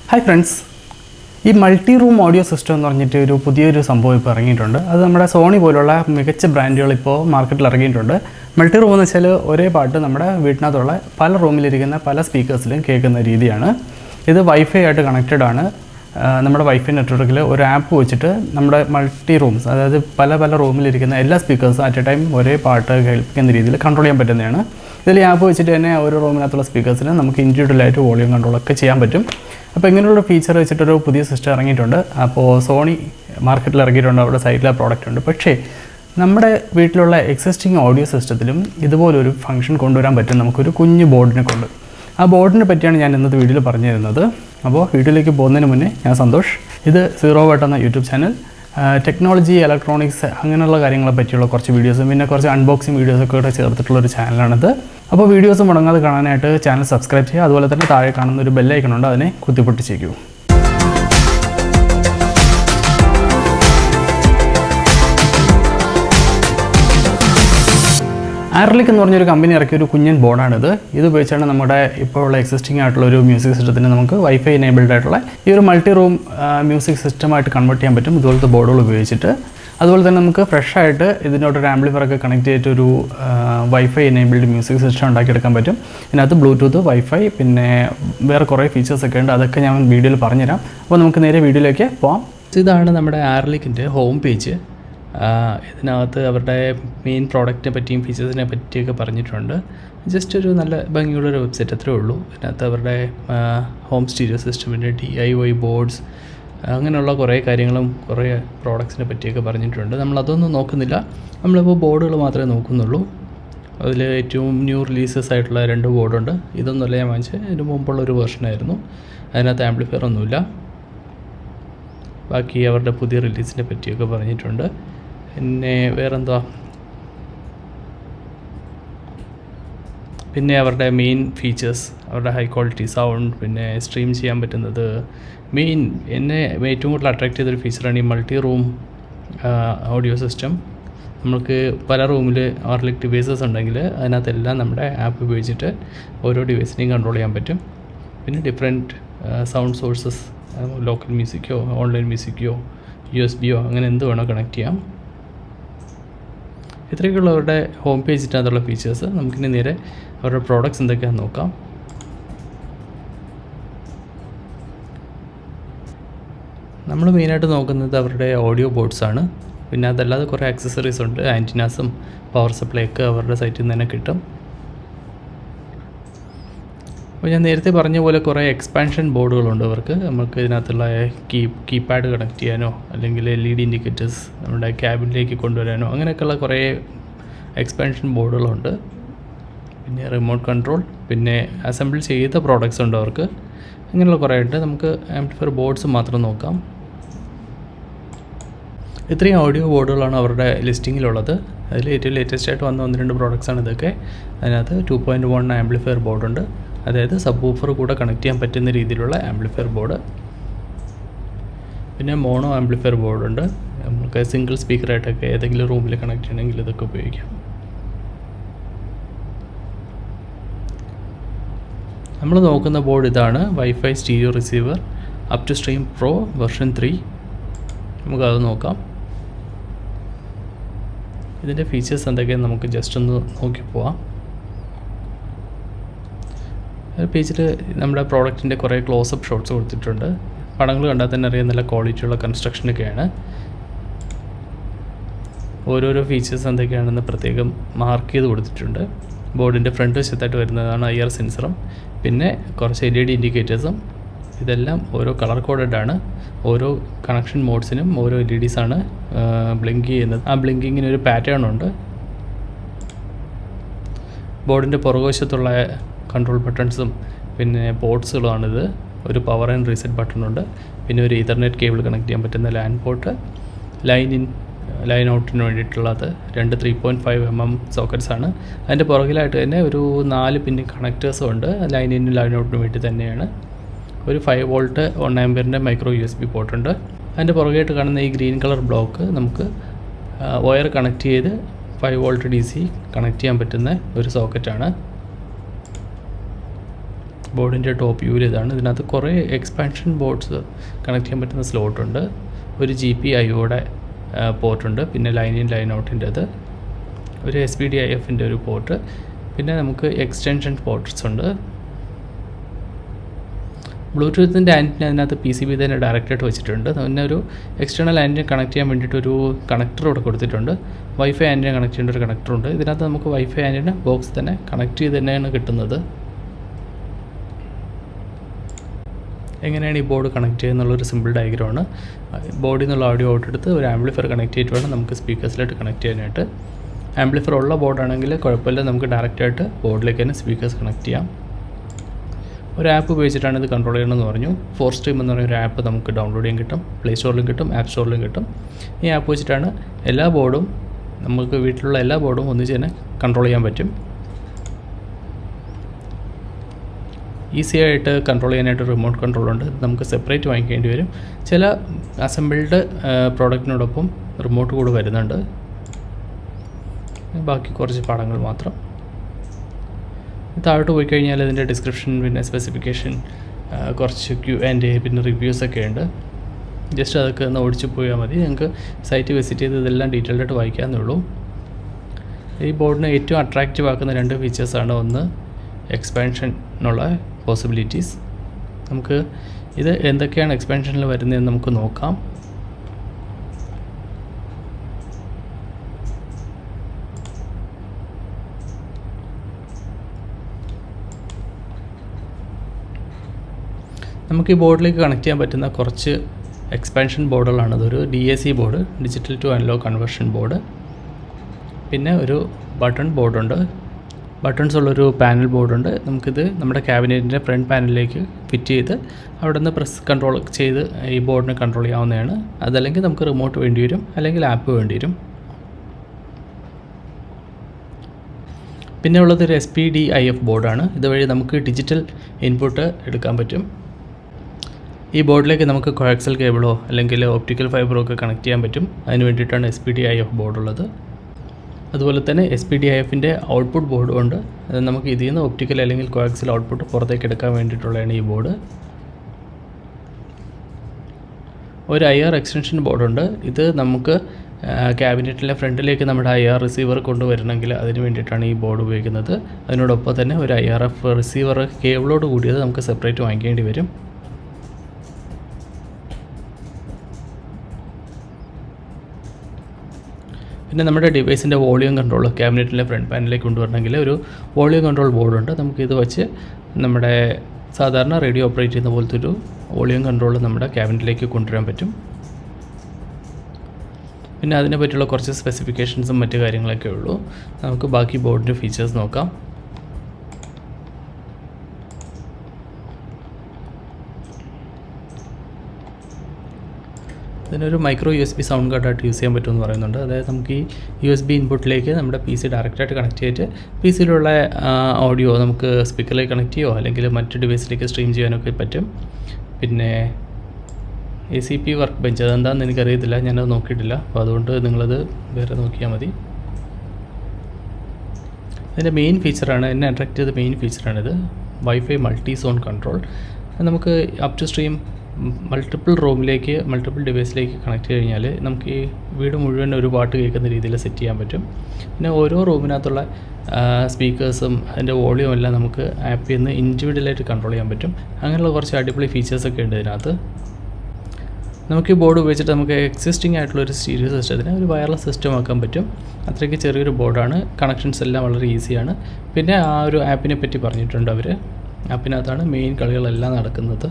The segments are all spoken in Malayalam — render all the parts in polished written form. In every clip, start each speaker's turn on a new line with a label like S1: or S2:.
S1: Hi friends, this multi-room audio system is a new സംഭവം ഇപ്പോൾ ഇറങ്ങിയിട്ടുണ്ട്. അത് നമ്മുടെ സോണി പോലുള്ള മികച്ച ബ്രാൻഡുകൾ ഇപ്പോൾ മാർക്കറ്റിൽ ഇറങ്ങിയിട്ടുണ്ട്. മൾട്ടി-റൂം എന്ന് വെച്ചാൽ ഒരേ പാട്ട് നമ്മുടെ വീട്ടിനകത്തുള്ള പല റൂമിലിരിക്കുന്ന പല സ്പീക്കേഴ്സിലും കേൾക്കുന്ന രീതിയാണ്. ഇത് വൈഫൈ ആയിട്ട് കണക്റ്റഡ് ആണ്. നമ്മുടെ വൈഫൈ നെറ്റ്വർക്കിൽ ഒരു ആപ്പ് വെച്ചിട്ട് നമ്മുടെ മൾട്ടി റൂംസ്, അതായത് പല റൂമിലിരിക്കുന്ന എല്ലാ സ്പീക്കേഴ്സും അറ്റ് എ ടൈം ഒരേ പാട്ട് കേൾപ്പിക്കുന്ന രീതിയിൽ കൺട്രോൾ ചെയ്യാൻ പറ്റുന്നതാണ്. ഇതിൽ ആപ്പ് വെച്ചിട്ട് തന്നെ ഓരോ റൂമിനകത്തുള്ള സ്പീക്കേഴ്സിന് നമുക്ക് ഇൻഡിവിജ്വലായിട്ട് വോളിയം കൺട്രോളൊക്കെ ചെയ്യാൻ പറ്റും. അപ്പോൾ ഇങ്ങനെയുള്ള ഫീച്ചർ വെച്ചിട്ടൊരു പുതിയ സിസ്റ്റം ഇറങ്ങിയിട്ടുണ്ട്. അപ്പോൾ സോണി മാർക്കറ്റിൽ ഇറങ്ങിയിട്ടുണ്ട്, അവിടെ സൈറ്റിലെ പ്രോഡക്റ്റ് ഉണ്ട്. പക്ഷേ നമ്മുടെ വീട്ടിലുള്ള എക്സിസ്റ്റിംഗ് ഓഡിയോ സിസ്റ്റത്തിലും ഇതുപോലൊരു ഫംഗ്ഷൻ കൊണ്ടുവരാൻ പറ്റും നമുക്കൊരു കുഞ്ഞു ബോർഡിനെ കൊണ്ട്. ആ ബോർഡിനെ പറ്റിയാണ് ഞാൻ ഇന്നത്തെ വീഡിയോയിൽ പറഞ്ഞു തരുന്നത്. അപ്പോൾ വീഡിയോയിലേക്ക് പോകുന്നതിന് മുന്നേ ഞാൻ സന്തോഷ്. ഇത് zerowatt എന്ന യൂട്യൂബ് ചാനൽ ടെക്നോളജി, ഇലക്ട്രോണിക്സ് അങ്ങനെയുള്ള കാര്യങ്ങളെ പറ്റിയുള്ള കുറച്ച് വീഡിയോസും പിന്നെ കുറച്ച് അൺബോക്സിങ് വീഡിയോസൊക്കെ കൂടെ ചേർത്തിട്ടുള്ളൊരു ചാനലാണിത്. അപ്പോൾ വീഡിയോസ് മുടങ്ങാതെ കാണാനായിട്ട് ചാനൽ സബ്സ്ക്രൈബ് ചെയ്യുക. അതുപോലെ തന്നെ താഴെ കാണുന്ന ഒരു ബെല്ലൈക്കൺ ഉണ്ട്, അതിനെ കുത്തിപ്പൊട്ടിച്ചേക്കൂ. Arylic എന്ന് പറഞ്ഞൊരു കമ്പനി ഇറക്കിയ ഒരു കുഞ്ഞൻ ബോർഡാണിത്. ഇത് ഉപയോഗിച്ചാണ് നമ്മുടെ ഇപ്പോഴുള്ള എക്സിസ്റ്റിംഗ് ആയിട്ടുള്ള ഒരു മ്യൂസിക് സിസ്റ്റത്തിന് നമുക്ക് വൈഫൈ എനേബിൾഡ് ആയിട്ടുള്ള ഈ ഒരു മൾട്ടി റൂം മ്യൂസിക് സിസ്റ്റമായിട്ട് കൺവേർട്ട് ചെയ്യാൻ പറ്റും ഇതുപോലത്തെ ബോർഡുകൾ ഉപയോഗിച്ചിട്ട്. അതുപോലെ തന്നെ നമുക്ക് ഫ്രഷ് ആയിട്ട് ഇതിനോടൊരു ആംപ്ലിഫയറൊക്കെ കണക്ട് ചെയ്തിട്ടൊരു വൈഫൈ എനേബിൾഡ് മ്യൂസിക് സിസ്റ്റം ഉണ്ടാക്കിയെടുക്കാൻ പറ്റും. ഇതിനകത്ത് ബ്ലൂടൂത്ത്, വൈഫൈ പിന്നെ വേറെ കുറേ ഫീച്ചേഴ്സൊക്കെ ഉണ്ട്. അതൊക്കെ ഞാൻ വീഡിയോയിൽ പറഞ്ഞുതരാം. അപ്പോൾ നമുക്ക് നേരെ വീഡിയോയിലേക്ക് പോകാം. ഇതാണ് നമ്മുടെ ആർലിക്കിൻ്റെ ഹോം പേജ്. ഇതിനകത്ത് അവരുടെ മെയിൻ പ്രോഡക്റ്റിനെ പറ്റിയും ഫീച്ചേഴ്സിനെ പറ്റിയൊക്കെ പറഞ്ഞിട്ടുണ്ട്. ജസ്റ്റ് ഒരു നല്ല ഭംഗിയുള്ളൊരു വെബ്സൈറ്റ് അത്രേ ഉള്ളൂ. ഇതിനകത്ത് അവരുടെ ഹോം സ്റ്റീരിയോ സിസ്റ്റമിൻ്റെ DIY ബോർഡ്സ് അങ്ങനെയുള്ള കുറേ കാര്യങ്ങളും കുറേ പ്രോഡക്ട്സിനെ പറ്റിയൊക്കെ പറഞ്ഞിട്ടുണ്ട്. നമ്മളതൊന്നും നോക്കുന്നില്ല, നമ്മളിപ്പോൾ ബോർഡുകൾ മാത്രമേ നോക്കുന്നുള്ളൂ. അതിൽ ഏറ്റവും ന്യൂ റിലീസസ് ആയിട്ടുള്ള 2 ബോർഡുണ്ട്. ഇതൊന്നുമല്ല ഞാൻ വാങ്ങിച്ചത്, ഇതിന് മുമ്പുള്ളൊരു വേർഷനായിരുന്നു. അതിനകത്ത് ആംപ്ലിഫയർ ഒന്നുമില്ല. ബാക്കി അവരുടെ പുതിയ റിലീസിനെ പറ്റിയൊക്കെ പറഞ്ഞിട്ടുണ്ട്. പിന്നെ വേറെന്താ, പിന്നെ അവരുടെ മെയിൻ ഫീച്ചേഴ്സ്, അവരുടെ ഹൈ ക്വാളിറ്റി സൗണ്ട്, പിന്നെ സ്ട്രീം ചെയ്യാൻ പറ്റുന്നത്. എന്നെ ഏറ്റവും കൂടുതൽ അട്രാക്റ്റ് ചെയ്തൊരു ഫീച്ചറാണ് ഈ മൾട്ടി റൂം ഓഡിയോ സിസ്റ്റം. നമുക്ക് പല റൂമിൽ Arylic ഡിവൈസസ് ഉണ്ടെങ്കിൽ അതിനകത്തെല്ലാം നമ്മുടെ ആപ്പ് ഉപയോഗിച്ചിട്ട് ഓരോ ഡിവൈസിനെയും കൺട്രോൾ ചെയ്യാൻ പറ്റും. പിന്നെ ഡിഫറെൻറ്റ് സൗണ്ട് സോഴ്സസ്, ലോക്കൽ മ്യൂസിക്കോ ഓൺലൈൻ മ്യൂസിക്കോ USB-യോ അങ്ങനെ എന്ത് വേണോ കണക്ട് ചെയ്യാം. ഇത്രയൊക്കെയുള്ള അവരുടെ ഹോം പേജിനകത്തുള്ള ഫീച്ചേഴ്സ്. നമുക്കിനി നേരെ അവരുടെ പ്രോഡക്റ്റ്സ് എന്തൊക്കെയാണെന്ന് നോക്കാം. നമ്മൾ മെയിനായിട്ട് നോക്കുന്നത് അവരുടെ ഓഡിയോ ബോർഡ്സാണ്. പിന്നെ അതല്ലാതെ കുറേ ആക്സസറീസ് ഉണ്ട്. ആൻറ്റിനാസും പവർ സപ്ലൈയൊക്കെ അവരുടെ സൈറ്റിൽ നിന്ന് തന്നെ കിട്ടും. അപ്പോൾ ഞാൻ നേരത്തെ പറഞ്ഞ പോലെ കുറേ എക്സ്പാൻഷൻ ബോർഡുകളുണ്ട് അവർക്ക്. നമുക്ക് ഇതിനകത്തുള്ള കീപാഡ് കണക്ട് ചെയ്യാനോ അല്ലെങ്കിൽ LED ഇൻഡിക്കേറ്റേഴ്സ് നമ്മുടെ ക്യാബിനിലേക്ക് കൊണ്ടുവരാനോ അങ്ങനെയൊക്കെയുള്ള കുറേ എക്സ്പാൻഷൻ ബോർഡുകളുണ്ട്. പിന്നെ റിമോട്ട് കൺട്രോൾ, പിന്നെ അസംബിൾ ചെയ്ത പ്രോഡക്റ്റ്സ് ഉണ്ട് അവർക്ക്. അങ്ങനെയുള്ള കുറേ ഉണ്ട്. നമുക്ക് ആംപ്ലിഫയർ ബോർഡ്സ് മാത്രം നോക്കാം. ഇത്രയും ഓഡിയോ ബോർഡുകളാണ് അവരുടെ ലിസ്റ്റിങ്ങിലുള്ളത്. അതിൽ ഏറ്റവും ലേറ്റസ്റ്റ് ആയിട്ട് വന്ന 1-2 പ്രോഡക്റ്റ്സാണ് ഇതൊക്കെ. അതിനകത്ത് 2.1 ആംപ്ലിഫയർ ബോർഡുണ്ട്, അതായത് സബ് വൂഫർ കൂടെ കണക്ട് ചെയ്യാൻ പറ്റുന്ന രീതിയിലുള്ള ആംപ്ലിഫയർ ബോർഡ്. പിന്നെ മോണോ ആംപ്ലിഫയർ ബോർഡുണ്ട്. നമുക്ക് സിംഗിൾ സ്പീക്കറായിട്ടൊക്കെ ഏതെങ്കിലും റൂമിൽ കണക്ട് ചെയ്യണമെങ്കിൽ ഇതൊക്കെ ഉപയോഗിക്കാം. നമ്മൾ നോക്കുന്ന ബോർഡ് ഇതാണ്, wifi stereo receiver Up2stream Pro version 3. നമുക്കത് നോക്കാം. ഇതിൻ്റെ ഫീച്ചേഴ്സ് എന്തൊക്കെയാണ് നമുക്ക് ജസ്റ്റ് ഒന്ന് നോക്കി പോവാം. പേജിൽ നമ്മുടെ പ്രോഡക്റ്റിൻ്റെ കുറേ ക്ലോസപ്പ് ഷോട്ട്സ് കൊടുത്തിട്ടുണ്ട്. പടങ്ങൾ കണ്ടാൽ തന്നെ അറിയാൻ നല്ല ക്വാളിറ്റിയുള്ള കൺസ്ട്രക്ഷനൊക്കെയാണ്. ഓരോരോ ഫീച്ചേഴ്സ് എന്തൊക്കെയാണെന്ന് പ്രത്യേകം മാർക്ക് ചെയ്ത് കൊടുത്തിട്ടുണ്ട്. ബോർഡിൻ്റെ ഫ്രണ്ട് വശത്തായിട്ട് വരുന്നതാണ് IR സെൻസറും പിന്നെ കുറച്ച് LED ഇൻഡിക്കേറ്റേഴ്സും. ഇതെല്ലാം ഓരോ കളർ കോഡഡാണ്. ഓരോ കണക്ഷൻ മോഡ്സിനും ഓരോ LEDസാണ് ബ്ലിങ്ക് ചെയ്യുന്നത്. ആ ബ്ലിങ്കിങ്ങിന് ഒരു പാറ്റേൺ ഉണ്ട്. ബോർഡിൻ്റെ പുറകുവശത്തുള്ള കൺട്രോൾ ബട്ടൺസും പിന്നെ പോർട്സുകളാണിത്. ഒരു പവർ ആൻഡ് റീസെറ്റ് ബട്ടണുണ്ട്. പിന്നെ ഒരു ഈതർനെറ്റ് കേബിൾ കണക്ട് ചെയ്യാൻ പറ്റുന്ന LAN പോർട്ട്, ലൈൻ ഔട്ടിന് വേണ്ടിയിട്ടുള്ളത് 2 3.5 mm സോക്കറ്റ്സാണ്. അതിൻ്റെ പുറകിലായിട്ട് തന്നെ ഒരു 4 പിൻ കണക്റ്റേഴ്സും ഉണ്ട്. ലൈൻ ഇനും ലൈൻ ഔട്ടിനും വേണ്ടി തന്നെയാണ്. ഒരു 5 വോൾട്ട് 1 ആംപിയറിൻ്റെ മൈക്രോ USB പോർട്ടുണ്ട്. അതിൻ്റെ പുറകെയായിട്ട് കാണുന്ന ഈ ഗ്രീൻ കളർ ബ്ലോക്ക് നമുക്ക് വയർ കണക്ട് ചെയ്ത് 5 വോൾട്ട് DC കണക്ട് ചെയ്യാൻ പറ്റുന്ന ഒരു സോക്കറ്റാണ്. ബോർഡിൻ്റെ ടോപ്പ് വ്യൂവിൽ ഇതാണ്. ഇതിനകത്ത് കുറേ എക്സ്പാൻഷൻ ബോർഡ്സ് കണക്ട് ചെയ്യാൻ പറ്റുന്ന സ്ലോട്ടുണ്ട്. ഒരു GPIOയുടെ പോർട്ടുണ്ട്, പിന്നെ ലൈൻ ഇൻ ലൈൻ ഔട്ടിൻ്റെത്, ഒരു SPDIFൻ്റെ ഒരു പോർട്ട്, പിന്നെ നമുക്ക് എക്സ്റ്റൻഷൻ പോർട്ട്സ് ഉണ്ട്. ബ്ലൂടൂത്തിൻ്റെ ആൻറ്റിന അതിനകത്ത് PCB തന്നെ ഡയറക്റ്റായിട്ട് വെച്ചിട്ടുണ്ട്. പിന്നെ ഒരു എക്സ്റ്റേണൽ ആൻറ്റിന കണക്ട് ചെയ്യാൻ വേണ്ടിയിട്ടൊരു കണക്ടർ ഇവിടെ കൊടുത്തിട്ടുണ്ട്. വൈഫൈ ആൻറ്റിന കണക്ട് ചെയ്യേണ്ട ഒരു കണക്ടറുണ്ട്. ഇതിനകത്ത് നമുക്ക് വൈഫൈ ആൻറ്റിന ബോക്സ് തന്നെ കണക്ട് ചെയ്ത് തന്നെയാണ് കിട്ടുന്നത്. എങ്ങനെയാണ് ഈ ബോർഡ് കണക്ട് ചെയ്യുന്നുള്ളൊരു സിമ്പിൾ ഡയഗ്രമാണ്. ബോർഡിൽ നിന്നുള്ള ഓഡിയോ ഔട്ട് എടുത്ത് ഒരു ആംപ്ലിഫയർ കണക്ട് ചെയ്തിട്ട് വേണം നമുക്ക് സ്പീക്കേഴ്സിലോട്ട് കണക്ട് ചെയ്യാനായിട്ട്. ആംപ്ലിഫയർ ഉള്ള ബോർഡാണെങ്കിൽ കുഴപ്പമില്ല, നമുക്ക് ഡയറക്റ്റായിട്ട് ബോർഡിലേക്ക് തന്നെ സ്പീക്കേഴ്സ് കണക്ട് ചെയ്യാം. ഒരു ആപ്പ് ഉപയോഗിച്ചിട്ടാണ് ഇത് കൺട്രോൾ ചെയ്യണമെന്ന് പറഞ്ഞു. 4stream എന്ന് പറയുന്ന ഒരു ആപ്പ് നമുക്ക് ഡൗൺലോഡ് ചെയ്യാൻ കിട്ടും. പ്ലേ സ്റ്റോറിലും കിട്ടും, ആപ്പ് സ്റ്റോറിലും കിട്ടും. ഈ ആപ്പ് വെച്ചിട്ടാണ് എല്ലാ ബോർഡും, നമുക്ക് വീട്ടിലുള്ള എല്ലാ ബോർഡും ഒന്നിച്ച് തന്നെ കൺട്രോൾ ചെയ്യാൻ പറ്റും. ഈസി ആയിട്ട് കൺട്രോൾ ചെയ്യാനായിട്ട് റിമോട്ട് കൺട്രോളുണ്ട്. നമുക്ക് സെപ്പറേറ്റ് വാങ്ങിക്കേണ്ടി വരും. ചില അസംബിൾഡ് പ്രോഡക്റ്റിനോടൊപ്പം റിമോട്ട് കൂടെ വരുന്നുണ്ട്. ബാക്കി കുറച്ച് പാഠങ്ങൾ മാത്രം. താഴോട്ട് പോയി കഴിഞ്ഞാൽ ഇതിൻ്റെ ഡിസ്ക്രിപ്ഷൻ, പിന്നെ സ്പെസിഫിക്കേഷൻ, കുറച്ച് Q&A, പിന്നെ റിവ്യൂസൊക്കെ ഉണ്ട്. ജസ്റ്റ് അതൊക്കെ ഒന്ന് ഓടിച്ചു പോയാൽ മതി. നിങ്ങൾക്ക് സൈറ്റ് വിസിറ്റ് ചെയ്ത് ഇതെല്ലാം ഡീറ്റെയിൽഡായിട്ട് വായിക്കാമെന്നേ ഉള്ളൂ. ഈ ബോർഡിന് ഏറ്റവും അട്രാക്റ്റീവ് ആക്കുന്ന 2 ഫീച്ചേഴ്സാണ്. ഒന്ന് എക്സ്പാൻഷനുള്ള പോസിബിലിറ്റീസ്. നമുക്ക് ഇത് എന്തൊക്കെയാണ് എക്സ്പാൻഷനിൽ വരുന്നതെന്ന് നമുക്ക് നോക്കാം. നമുക്ക് ഈ ബോർഡിലേക്ക് കണക്ട് ചെയ്യാൻ പറ്റുന്ന കുറച്ച് എക്സ്പാൻഷൻ ബോർഡുകളാണ്. അതൊരു DAC board, digital to analog conversion board, പിന്നെ ഒരു ബട്ടൺ ബോർഡുണ്ട്, ബട്ടൺസ് ഉള്ളൊരു പാനൽ ബോർഡുണ്ട്. നമുക്കിത് നമ്മുടെ ക്യാബിനറ്റിൻ്റെ ഫ്രണ്ട് പാനലിലേക്ക് ഫിറ്റ് ചെയ്ത് അവിടെ നിന്ന് പ്രസ് കൺട്രോൾ ചെയ്ത് ഈ ബോർഡിനെ കൺട്രോൾ ചെയ്യാവുന്നതാണ്. അതല്ലെങ്കിൽ നമുക്ക് റിമോട്ട് വേണ്ടി വരും, അല്ലെങ്കിൽ ആപ്പ് വേണ്ടി വരും. പിന്നെ ഉള്ളത് ഒരു SPDIF ബോർഡാണ്. ഇതുവഴി നമുക്ക് ഡിജിറ്റൽ ഇൻപുട്ട് എടുക്കാൻ പറ്റും. ഈ ബോർഡിലേക്ക് നമുക്ക് കോയാക്സൽ കേബിളോ അല്ലെങ്കിൽ ഒപ്റ്റിക്കൽ ഫൈബറോ ഒക്കെ കണക്ട് ചെയ്യാൻ പറ്റും. അതിന് വേണ്ടിയിട്ടാണ് SPDIF ബോർഡുള്ളത്. അതുപോലെ തന്നെ SPDIFൻ്റെ ഔട്ട്പുട്ട് ബോർഡും ഉണ്ട്. നമുക്ക് ഇതിൽ നിന്ന് ഒപ്റ്റിക്കൽ അല്ലെങ്കിൽ കോയാക്സൽ ഔട്ട്പുട്ട് പുറത്തേക്ക് എടുക്കാൻ വേണ്ടിയിട്ടുള്ളതാണ് ഈ ബോർഡ്. ഒരു IR എക്സ്റ്റൻഷൻ ബോർഡുണ്ട്. ഇത് നമുക്ക് ക്യാബിനറ്റിലെ ഫ്രണ്ടിലേക്ക് നമ്മുടെ IR റിസീവർ കൊണ്ടുവരണമെങ്കിൽ അതിന് വേണ്ടിയിട്ടാണ് ഈ ബോർഡ് ഉപയോഗിക്കുന്നത്. അതിനോടൊപ്പം തന്നെ ഒരു IRF റിസീവർ കേബിളോട് കൂടിയത് നമുക്ക് സെപ്പറേറ്റ് വാങ്ങിക്കേണ്ടി വരും. പിന്നെ നമ്മുടെ ഡിവൈസിൻ്റെ വോളിയം കൺട്രോൾ ക്യാബിനറ്റിലെ ഫ്രണ്ട് പാനലിലേക്ക് കൊണ്ടുവരണമെങ്കിൽ ഒരു വോളിയം കൺട്രോൾ ബോർഡുണ്ട്. നമുക്കിത് വെച്ച് നമ്മുടെ സാധാരണ റേഡിയോ ഓപ്പറേറ്റ് ചെയ്യുന്ന പോലത്തെ ഒരു വോളിയം കൺട്രോൾ നമ്മുടെ ക്യാബിനറ്റിലേക്ക് കൊണ്ടുവരാൻ പറ്റും. പിന്നെ അതിനെ പറ്റിയുള്ള കുറച്ച് സ്പെസിഫിക്കേഷൻസും മറ്റു കാര്യങ്ങളൊക്കെ ഉള്ളൂ. നമുക്ക് ബാക്കി ബോർഡിൻ്റെ ഫീച്ചേഴ്സ് നോക്കാം. ഇതിനൊരു മൈക്രോ USB സൗണ്ട് കാർഡായിട്ട് യൂസ് ചെയ്യാൻ പറ്റുമെന്ന് പറയുന്നുണ്ട്. അതായത് നമുക്ക് ഈ USB ഇൻപുട്ടിലേക്ക് നമ്മുടെ PC ഡയറക്റ്റായിട്ട് കണക്ട് ചെയ്തിട്ട് PCയിലുള്ള ഓഡിയോ നമുക്ക് സ്പീക്കറിലേക്ക് കണക്ട് ചെയ്യുമോ അല്ലെങ്കിൽ മറ്റ് ഡിവൈസിലേക്ക് സ്ട്രീം ചെയ്യാനൊക്കെ പറ്റും. പിന്നെ ACP വർക്ക് ബെഞ്ച് അതെന്താണെന്ന് എനിക്കറിയത്തില്ല, ഞാനത് നോക്കിയിട്ടില്ല. അപ്പോൾ അതുകൊണ്ട് നിങ്ങളത് വേറെ നോക്കിയാൽ മതി. ഇതിൻ്റെ മെയിൻ ഫീച്ചറാണ്, എന്നെ അട്രാക്റ്റ് ചെയ്ത മെയിൻ ഫീച്ചറാണിത്, വൈഫൈ മൾട്ടി സോൺ കൺട്രോൾ. നമുക്ക് up2stream മൾട്ടിപ്പിൾ റൂമിലേക്ക് മൾട്ടിപ്പിൾ ഡിവൈസിലേക്ക് കണക്ട് ചെയ്ത് കഴിഞ്ഞാൽ നമുക്ക് ഈ വീട് മുഴുവൻ ഒരു പാട്ട് കേൾക്കുന്ന രീതിയിൽ സെറ്റ് ചെയ്യാൻ പറ്റും. പിന്നെ ഓരോ റൂമിനകത്തുള്ള സ്പീക്കേഴ്സും അതിൻ്റെ വോളിയം എല്ലാം നമുക്ക് ആപ്പിൽ നിന്ന് ഇൻഡിവിജ്വലായിട്ട് കൺട്രോൾ ചെയ്യാൻ പറ്റും. അങ്ങനെയുള്ള കുറച്ച് അടിപൊളി ഫീച്ചേഴ്സൊക്കെ ഉണ്ട് ഇതിനകത്ത്. നമുക്ക് ഈ ബോർഡ് ഉപയോഗിച്ചിട്ട് നമുക്ക് എക്സിസ്റ്റിംഗ് ആയിട്ടുള്ളൊരു സ്റ്റീരിയോ സിസ്റ്റത്തിന് ഒരു വയർലെസ് സിസ്റ്റം ആക്കാൻ പറ്റും. അത്രയ്ക്ക് ചെറിയൊരു ബോർഡാണ്. കണക്ഷൻസ് എല്ലാം വളരെ ഈസിയാണ്. പിന്നെ ആ ഒരു ആപ്പിനെ പറ്റി പറഞ്ഞിട്ടുണ്ട് അവർ. ആപ്പിനകത്താണ് മെയിൻ കളികളെല്ലാം നടക്കുന്നത്.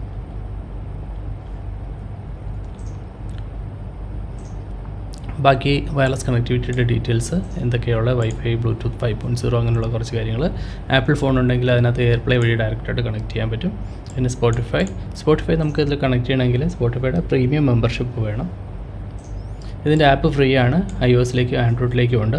S1: ബാക്കി വയർലെസ് കണക്ടിവിറ്റിയുടെ ഡീറ്റെയിൽസ് എന്തൊക്കെയുള്ള വൈഫൈ, ബ്ലൂടൂത്ത് 5.0 അങ്ങനെയുള്ള കുറച്ച് കാര്യങ്ങൾ. ആപ്പിൾ ഫോൺ ഉണ്ടെങ്കിൽ അതിനകത്ത് എയർപ്ലേ വഴി ഡയറക്റ്റായിട്ട് കണക്ട് ചെയ്യാൻ പറ്റും. പിന്നെ സ്പോട്ടിഫൈ നമുക്ക് ഇതിൽ കണക്ട് ചെയ്യണമെങ്കിൽ സ്പോട്ടിഫൈയുടെ പ്രീമിയം മെമ്പർഷിപ്പ് വേണം. ഇതിൻ്റെ ആപ്പ് ഫ്രീ ആണ്, iOSലേക്കും ആൻഡ്രോയിഡിലേക്കും ഉണ്ട്.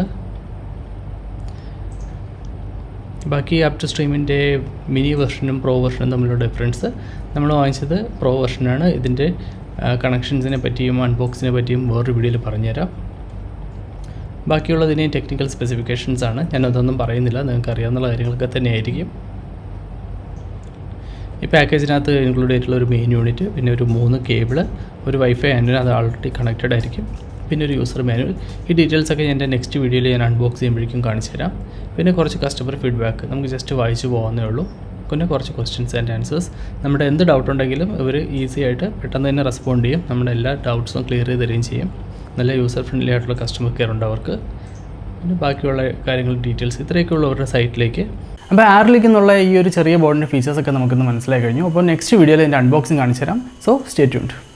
S1: ബാക്കി up2streamൻ്റെ മിനി വെർഷനും പ്രോ വെർഷനും തമ്മിലുള്ള ഡിഫറൻസ്, നമ്മൾ വാങ്ങിച്ചത് പ്രോ വെർഷനാണ്. ഇതിൻ്റെ കണക്ഷൻസിനെ പറ്റിയും അൺബോക്സിനെ പറ്റിയും വേറൊരു വീഡിയോയിൽ പറഞ്ഞുതരാം. ബാക്കിയുള്ളതിന് ടെക്നിക്കൽ സ്പെസിഫിക്കേഷൻസ് ആണ്, ഞാനതൊന്നും പറയുന്നില്ല, നിങ്ങൾക്ക് അറിയാവുന്ന കാര്യങ്ങളൊക്കെ തന്നെയായിരിക്കും. ഈ പാക്കേജിനകത്ത് ഇൻക്ലൂഡ് ചെയ്തിട്ടുള്ള ഒരു മെയിൻ യൂണിറ്റ്, പിന്നെ ഒരു 3 കേബിൾ, ഒരു വൈഫൈ ആൻറ്റിന, അത് ആൾറെഡി കണക്റ്റഡ് ആയിരിക്കും, പിന്നെ ഒരു യൂസർ മാനുവൽ. ഈ ഡീറ്റെയിൽസൊക്കെ എൻ്റെ നെക്സ്റ്റ് വീഡിയോയിൽ ഞാൻ അൺബോക്സ് ചെയ്യുമ്പോഴേക്കും കാണിച്ചു തരാം. പിന്നെ കുറച്ച് കസ്റ്റമർ ഫീഡ്ബാക്ക് നമുക്ക് ജസ്റ്റ് വായിച്ച് പോകുന്നേ ഉള്ളൂ. പിന്നെ കുറച്ച് ക്വസ്റ്റ്യൻസ് ആൻഡ് ആൻസേഴ്സ്. നമ്മുടെ എന്ത് ഡൗട്ട് ഉണ്ടെങ്കിലും ഇവർ ഈസി ആയിട്ട് പെട്ടെന്ന് തന്നെ റെസ്പോണ്ട് ചെയ്യും, നമ്മുടെ എല്ലാ ഡൗട്ട്സും ക്ലിയർ ചെയ്ത് തരികയും ചെയ്യും. നല്ല യൂസർ ഫ്രണ്ട്ലി ആയിട്ടുള്ള കസ്റ്റമർ കെയർ ഉണ്ട് അവർക്ക്. പിന്നെ ബാക്കിയുള്ള കാര്യങ്ങൾ ഡീറ്റെയിൽസ് ഇത്രയൊക്കെയുള്ള അവരുടെ സൈറ്റിലേക്ക്. അപ്പോൾ Arylic എന്നുള്ള ഈ ഒരു ചെറിയ ബോർഡിൻ്റെ ഫീച്ചേഴ്സൊക്കെ നമുക്കിന്ന് മനസ്സിലായി കഴിഞ്ഞു. അപ്പോൾ നെക്സ്റ്റ് വീഡിയോയിൽ എൻ്റെ അൺബോക്സിങ് കാണിച്ചു തരാം. So stay tuned.